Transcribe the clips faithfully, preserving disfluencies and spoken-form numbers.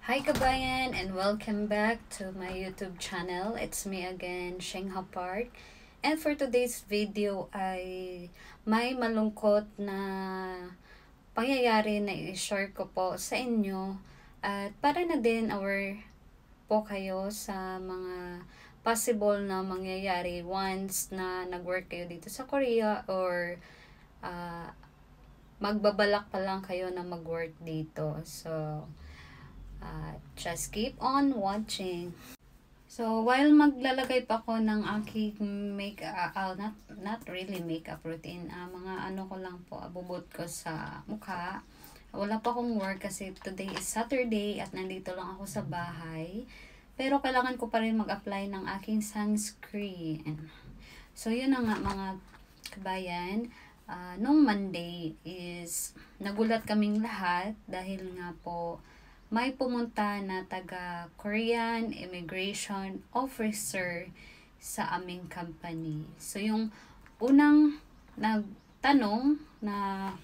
Hi kabayan and welcome back to my YouTube channel. It's me again, Shengha Park. And for today's video ay may malungkot na pangyayari na i-share ko po sa inyo. At para na din aware po kayo sa mga possible na mangyayari once na nag-work kayo dito sa Korea or uh, magbabalak pa lang kayo na mag-work dito. So, Uh, just keep on watching. So, while maglalagay pa ako ng aking make, uh, uh, not, not really makeup routine, uh, mga ano ko lang po, abubot ko sa mukha. Wala pa akong work kasi today is Saturday at nandito lang ako sa bahay. Pero kailangan ko pa rin mag-apply ng aking sunscreen. So, yun na nga mga kabayan. Uh, nung Monday is nagulat kaming lahat dahil nga po may pumunta na taga Korean Immigration Officer sa aming company. So, yung unang nagtanong na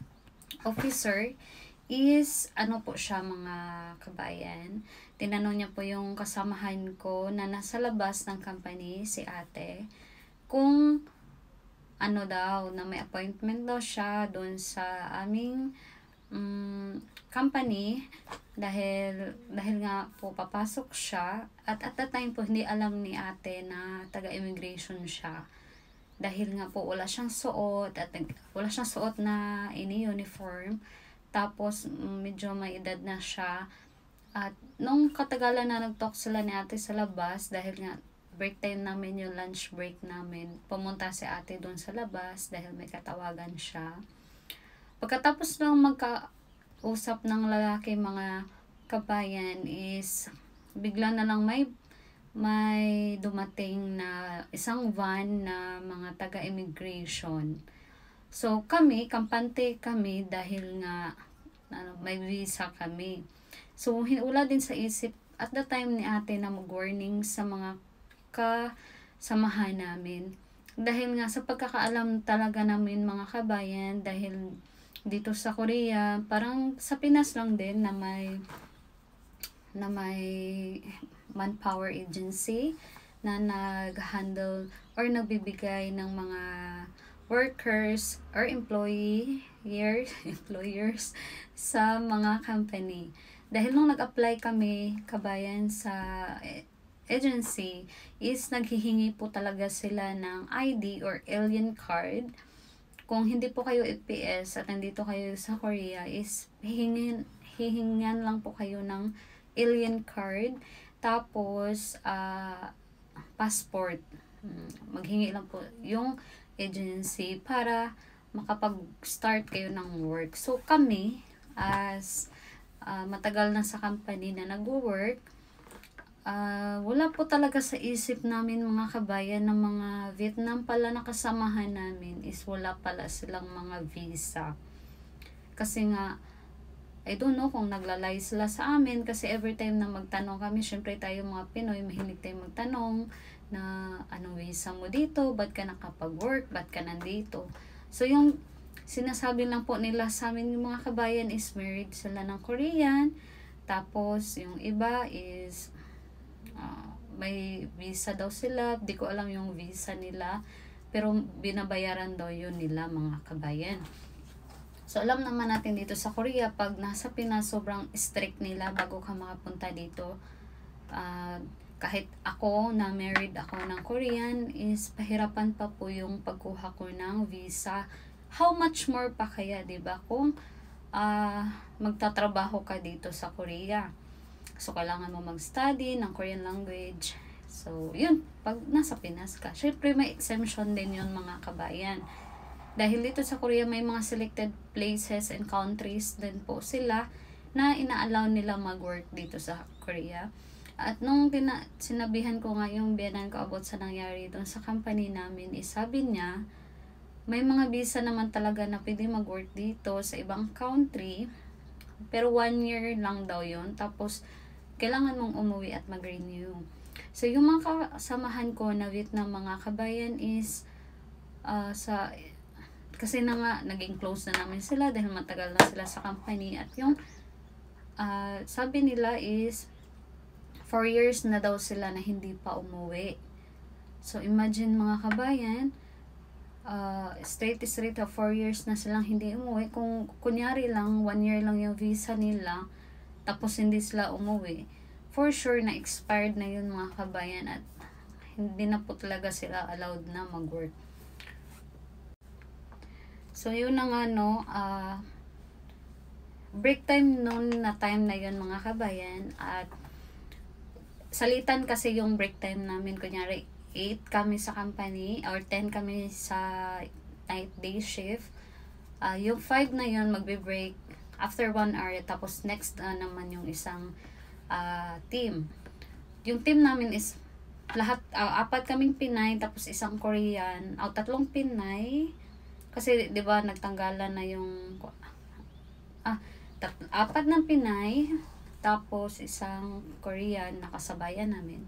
officer is, ano po siya mga kabayan, tinanong niya po yung kasamahan ko na nasa labas ng company, si ate, kung ano daw, na may appointment daw siya doon sa aming um, company, dahil dahil nga po papasok siya at at that time po hindi alam ni ate na taga-immigration siya dahil nga po wala siyang suot at wala siyang suot na ini-uniform, tapos medyo may edad na siya. At nung katagalan na nag-talk sila ni ate sa labas, dahil nga break time namin, yung lunch break namin, pumunta si ate doon sa labas dahil may katawagan siya. Pagkatapos nang magka usap ng lalaki mga kabayan is bigla na lang may may dumating na isang van na mga taga-immigration. So kami, kampante kami dahil nga ano, may visa kami. So wala din sa isip at the time ni ate na mag-warning sa mga kasamahan namin. Dahil nga sa pagkakaalam talaga namin mga kabayan, dahil dito sa Korea, parang sa Pinas lang din na may na may manpower agency na nag-handle or nagbibigay ng mga workers or employee years, employers sa mga company. Dahil nung nag-apply kami kabayan sa agency is naghihingi po talaga sila ng I D or alien card. Kung hindi po kayo F P S at nandito kayo sa Korea is hihingin, hihingan lang po kayo ng alien card, tapos uh, passport. Maghingi lang po yung agency para makapag-start kayo ng work. So kami as uh, matagal na sa company na nag-work, Uh, wala po talaga sa isip namin mga kabayan ng mga Vietnam pala na kasamahan namin is wala pala silang mga visa. Kasi nga, I don't know kung naglalay sila sa amin kasi every time na magtanong kami, syempre tayo mga Pinoy, mahilig tayo magtanong na anong visa mo dito, ba't ka nakapag-work, ba't ka nandito. So yung sinasabi lang po nila sa amin yung mga kabayan is married sila ng Korean, tapos yung iba is Uh, may visa daw sila, di ko alam yung visa nila, pero binabayaran daw yun nila mga kabayan. So alam naman natin dito sa Korea, pag nasa Pinas sobrang strict nila bago ka makapunta dito. Uh, kahit ako na married ako ng Korean is pahirapan pa po yung pagkuha ko ng visa. How much more pa kaya, diba, kung uh, magtatrabaho ka dito sa Korea. So, kailangan mo mag-study ng Korean language. So, yun. Pag nasa Pinas ka. Syempre, may exemption din yun mga kabayan. Dahil dito sa Korea, may mga selected places and countries din po sila na ina-allow nila mag-work dito sa Korea. At nung tina- sinabihan ko nga yung biyanan ko about sa nangyari doon sa company namin, is sabi niya, may mga visa naman talaga na pwede mag-work dito sa ibang country. Pero one year lang daw yun. Tapos, kailangan mong umuwi at mag-renew. So, yung mga kasamahan ko na Vietnam mga kabayan is, uh, sa, kasi na nga, naging close na namin sila dahil matagal na sila sa company. At yung uh, sabi nila is four years na daw sila na hindi pa umuwi. So imagine mga kabayan, uh, straight straight na four years na silang hindi umuwi. Kung kunyari lang one year lang yung visa nila, tapos hindi sila umuwi, for sure na expired na yun mga kabayan, at hindi na po talaga sila allowed na mag-work. So yun na nga no, uh, break time noon na time na yun mga kabayan, at salitan kasi yung break time namin, kunyari eight kami sa company or ten kami sa night day shift. Uh, yung five na yun magbe-break after one hour, tapos next uh, naman yung isang uh, team. Yung team namin is lahat, uh, apat kaming Pinay, tapos isang Korean, o uh, tatlong Pinay, kasi 'di ba nagtanggalan na yung ah tat, apat ng Pinay, tapos isang Korean nakasabayan namin.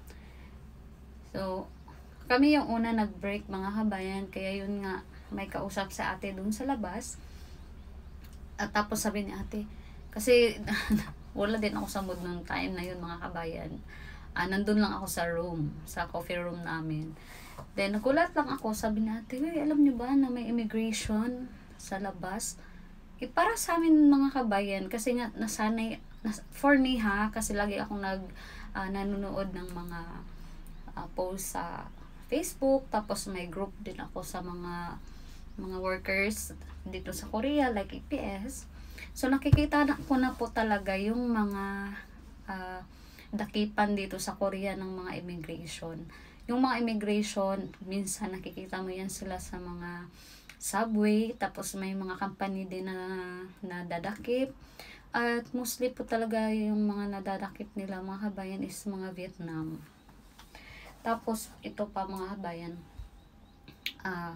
So kami yung una nag-break mga kabayan, kaya yun nga may kausap sa ate dun sa labas. At tapos sabi ni ate, kasi wala din ako sa mood nung time na yun mga kabayan. Ah, nandun lang ako sa room, sa coffee room namin. Then, nagulat lang ako, sabi ni ate, "Uy, alam niyo ba na may immigration sa labas?" Eh, para sa amin mga kabayan, kasi nga nasanay, nas, for me ha, kasi lagi akong nag, uh, nanonood ng mga uh, post sa Facebook, tapos may group din ako sa mga mga workers dito sa Korea, like E P S. So, nakikita na ko na po talaga yung mga uh, dakipan dito sa Korea ng mga immigration. Yung mga immigration, minsan nakikita mo yan sila sa mga subway, tapos may mga company din na nadadakip. At mostly po talaga yung mga nadadakip nila mga kabayan is mga Vietnam. Tapos ito pa mga kabayan, ah, uh,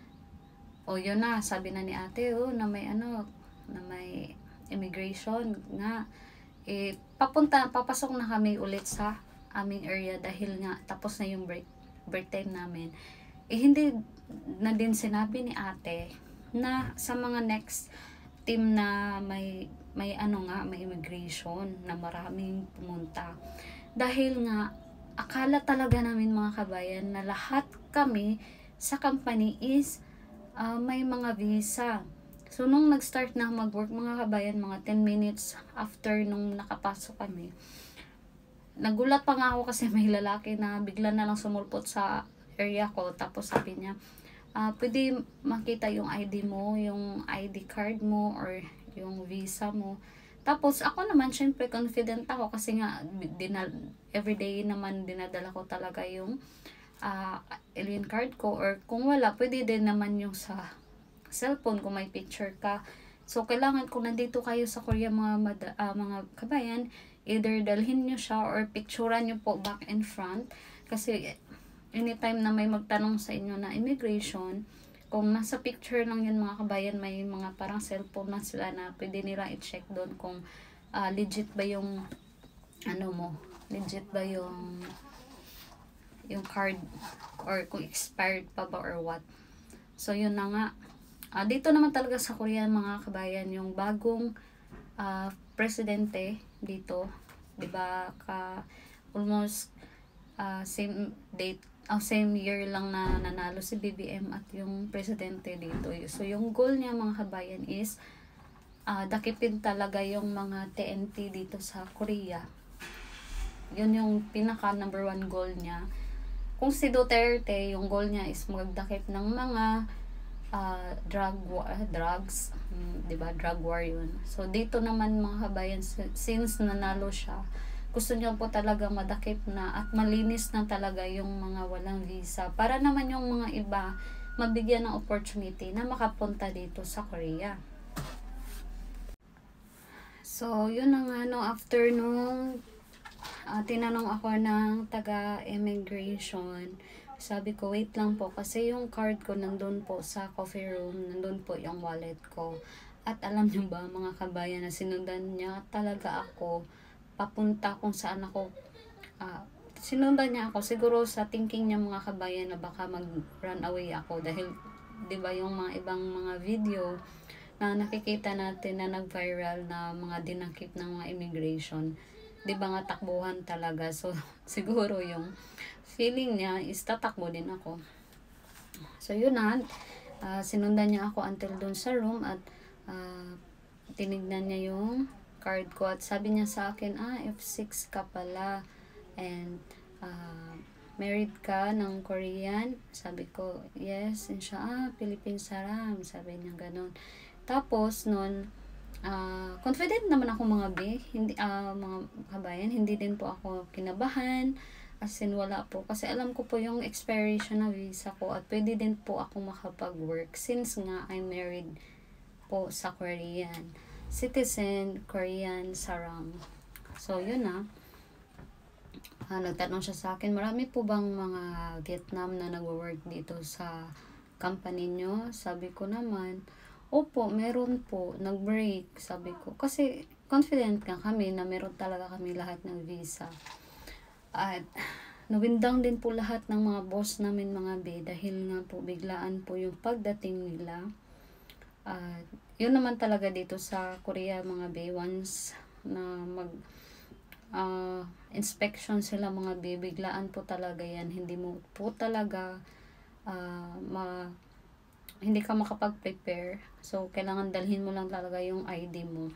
o yun na, sabi na ni ate, oh, na may ano, na may immigration nga, eh, papunta, papasok na kami ulit sa aming area dahil nga tapos na yung break, break time namin. Eh, hindi na din sinabi ni ate na sa mga next team na may, may ano nga, may immigration na maraming pumunta. Dahil nga, akala talaga namin mga kabayan na lahat kami sa company is uh, may mga visa. So, nung nag-start na mag-work mga kabayan, mga ten minutes after nung nakapasok kami, nagulat pa nga ako kasi may lalaki na bigla na lang sumulpot sa area ko. Tapos sabi niya, uh, pwede makita yung I D mo, yung I D card mo, or yung visa mo. Tapos ako naman, syempre confident ako kasi nga dinal everyday naman dinadala ko talaga yung uh, alien card ko, or kung wala, pwede din naman yung sa cellphone kung may picture ka. So, kailangan kung nandito kayo sa Korea mga, mada, uh, mga kabayan, either dalhin nyo siya or picturean nyo po back and front. Kasi, anytime na may magtanong sa inyo na immigration, kung nasa picture lang yun mga kabayan, may mga parang cellphone na sila na pwede nila i-check doon kung uh, legit ba yung, ano mo, legit ba yung, yung card, or kung expired pa ba or what. So, yun na nga. Uh, dito naman talaga sa Korea mga kabayan, yung bagong uh, presidente dito, 'di ba? Ka almost uh, same date, uh, same year lang na nanalo si B B M at yung presidente dito. So yung goal niya mga kabayan is uh, dakipin talaga yung mga T N T dito sa Korea. Yun yung pinaka number one goal niya. Kung si Duterte, yung goal niya is magdakip ng mga Uh, drug war, drugs, um, 'di ba? Drug war 'yun. So dito naman mga kabayan, since nanalo siya, gusto niya po talaga madakip na at malinis na talaga yung mga walang visa para naman yung mga iba mabigyan ng opportunity na makapunta dito sa Korea. So yun na nga no, after nung uh, tinanong ako ng taga-immigration, sabi ko, wait lang po, kasi yung card ko nandun po sa coffee room, nandun po yung wallet ko. At alam niyo ba, mga kabayan, na sinundan niya talaga ako, papunta kung saan ako, uh, sinundan niya ako, siguro sa thinking niya mga kabayan na baka mag-run away ako, dahil, di ba yung mga ibang mga video, na nakikita natin na nag-viral na mga dinakip ng mga immigration, di ba nga takbuhan talaga. So siguro yung feeling niya is tatakbo din ako. So yun na, uh, sinundan niya ako until dun sa room at uh, tinignan niya yung card ko at sabi niya sa akin, ah, F six ka pala and uh, married ka ng Korean? Sabi ko, yes. And siya, ah, Philippine Saram. Sabi niya ganun. Tapos, nun, uh, confident naman ako mga be, hindi, uh, mga kabayan, hindi din po ako kinabahan. As in, wala po. Kasi alam ko po yung expiration na visa ko at pwede din po ako makapag-work since nga I'm married po sa Korean. Citizen, Korean Saram. So, yun na. Uh, nagtanong siya sa akin, marami po bang mga Vietnam na nag-work dito sa company nyo? Sabi ko naman, opo, meron po, nag-break, sabi ko. Kasi confident nga kami na meron talaga kami lahat ng visa. At nawindang din po lahat ng mga boss namin mga be, dahil nga po biglaan po yung pagdating nila. At yun naman talaga dito sa Korea mga be, once na mag Uh, inspection sila mga bibiglaan po talaga yan, hindi mo po talaga uh, ma, hindi ka makapag-prepare, so kailangan dalhin mo lang talaga yung I D mo.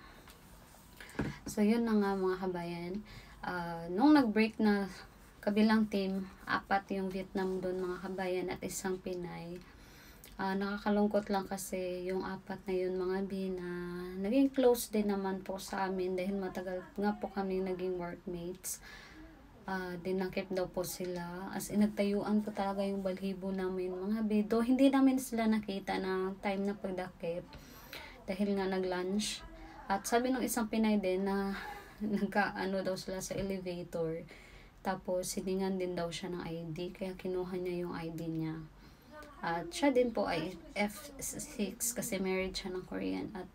So yun na nga mga kabayan, uh, nung nag-break na kabilang team, apat yung Vietnam doon mga kabayan at isang Pinay. Uh, nakakalungkot lang kasi yung apat na yun mga bi na naging close din naman po sa amin dahil matagal nga po kami naging workmates. Uh, dinakip daw po sila, as in nagtayuan po talaga yung balhibo namin mga bi, do hindi namin sila nakita na time na pagdakip dahil nga nag-lunch. At sabi ng isang Pinay din na nagka-ano daw sila sa elevator, tapos hiningan din daw siya ng I D kaya kinuha niya yung I D niya. At siya din po ay F six kasi married siya ng Korean. At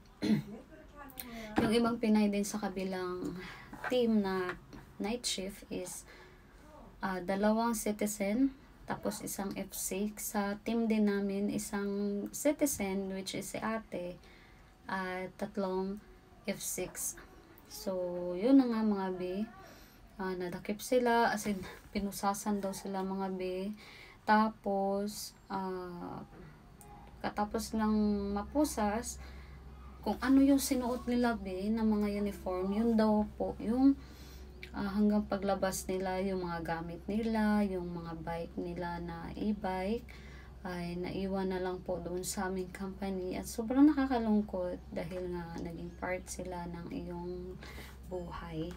yung ibang Pinay din sa kabilang team na night shift is uh, dalawang citizen tapos isang F six. Sa team din namin isang citizen which is si ate at tatlong F six. So yun na nga mga be, uh, nadakip sila, as in pinusasan daw sila mga be. Tapos, uh, katapos lang mapusas, kung ano yung sinuot nila be, ng mga uniform, yun daw po, yung uh, hanggang paglabas nila, yung mga gamit nila, yung mga bike nila na e-bike, ay naiwan na lang po doon sa aming company. At sobrang nakakalungkot dahil nga naging part sila ng iyong buhay.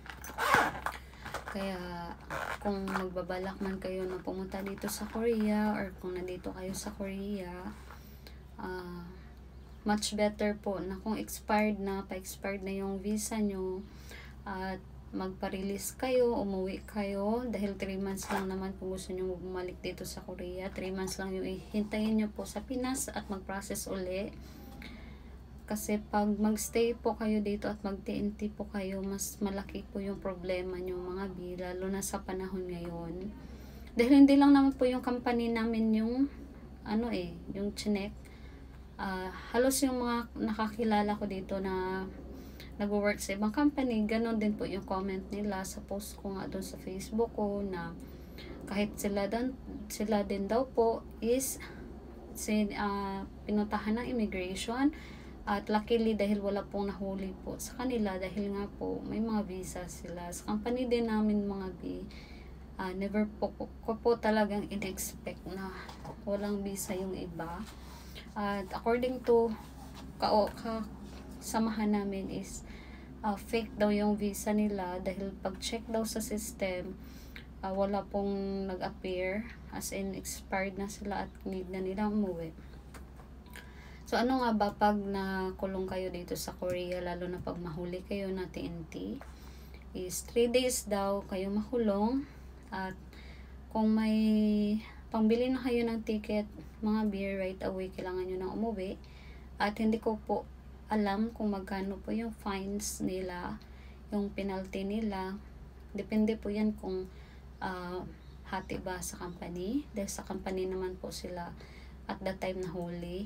Kaya kung magbabalak man kayo na pumunta dito sa Korea or kung nandito kayo sa Korea, uh, much better po na kung expired na, pa-expired na yung visa nyo at magpa-release kayo, umuwi kayo dahil three months lang naman kung gusto nyo bumalik dito sa Korea. three months lang yung ihintayin nyo po sa Pinas at mag-process uli. Kasi pag magstay po kayo dito at mag-T N T po kayo, mas malaki po yung problema nyo mga bi, lalo na sa panahon ngayon. Dahil hindi lang naman po yung company namin yung, ano eh, yung chinek. Uh, halos yung mga nakakilala ko dito na nag-work sa ibang company, ganon din po yung comment nila sa post ko nga doon sa Facebook ko na kahit sila, dan, sila din daw po is sin, uh, pinuntahan ng immigration. At luckily dahil wala pong nahuli po sa kanila dahil nga po may mga visa sila. Sa company din namin mga bi, uh, never po ko, ko po talagang in-expect na walang visa yung iba. At according to ka kasamahan namin is uh, fake daw yung visa nila dahil pag-check daw sa system, uh, wala pong nag-appear, as in expired na sila at need na nila umuwi. So, ano nga ba pag nakulong kayo dito sa Korea, lalo na pag mahuli kayo na T N T, is three days daw kayo makulong. At kung may pangbili na kayo ng ticket, mga beer, right away, kailangan nyo nang umuwi. At hindi ko po alam kung magkano po yung fines nila, yung penalty nila. Depende po yan kung uh, hati ba sa company. Dahil sa company naman po sila at that time na huli.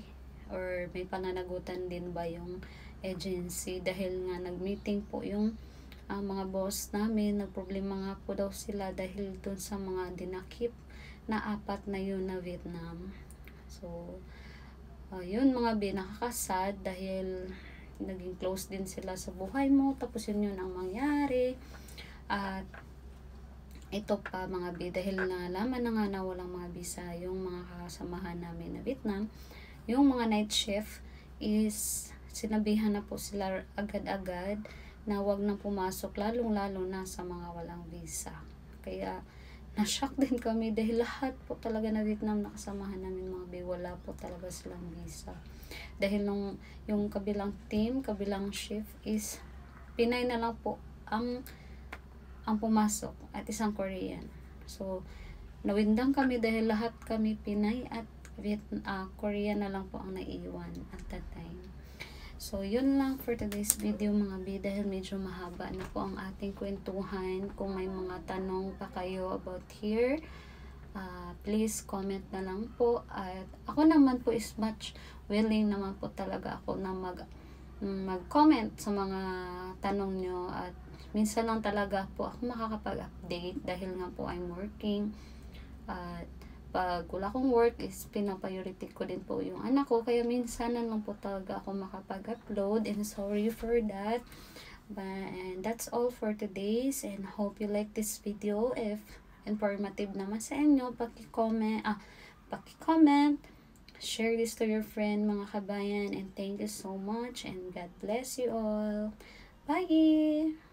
or may pananagutan din ba yung agency, dahil nga nag-meeting po yung ang mga boss namin, nagproblema nga po daw sila dahil dun sa mga dinakip na apat na yun na Vietnam. So, uh, yun mga bi, nakakasad dahil naging close din sila sa buhay mo, tapos yun yun ang mangyari. At ito pa mga bi, dahil nalaman na nga na walang mga visa yung mga kasamahan namin na Vietnam, yung mga night shift is sinabihan na po sila agad-agad na wag nang pumasok, lalong-lalo na sa mga walang visa. Kaya, na-shock din kami dahil lahat po talaga na Vietnam na kasamahan namin mga bi, wala po talaga silang visa. Dahil nung yung kabilang team, kabilang shift is Pinay na lang po ang ang pumasok at isang Korean. So, nawindang kami dahil lahat kami Pinay at Vietnam, uh, Korean na lang po ang naiiwan at that time. So, yun lang for today's video mga bi, dahil medyo mahaba na po ang ating kwentuhan. Kung may mga tanong pa kayo about here, uh, please comment na lang po. At ako naman po is much willing naman po talaga ako na mag mag-comment sa mga tanong nyo. At minsan lang talaga po ako makakapag-update dahil nga po I'm working. At pag wala akong work is pinapriority ko din po yung anak ko, kaya minsan na lang po talaga ako makapag-upload, and sorry for that. But, and that's all for today's, and hope you like this video. If informative naman sa inyo, paki-comment, ah, paki-comment, share this to your friend mga kabayan, and thank you so much, and God bless you all. Bye!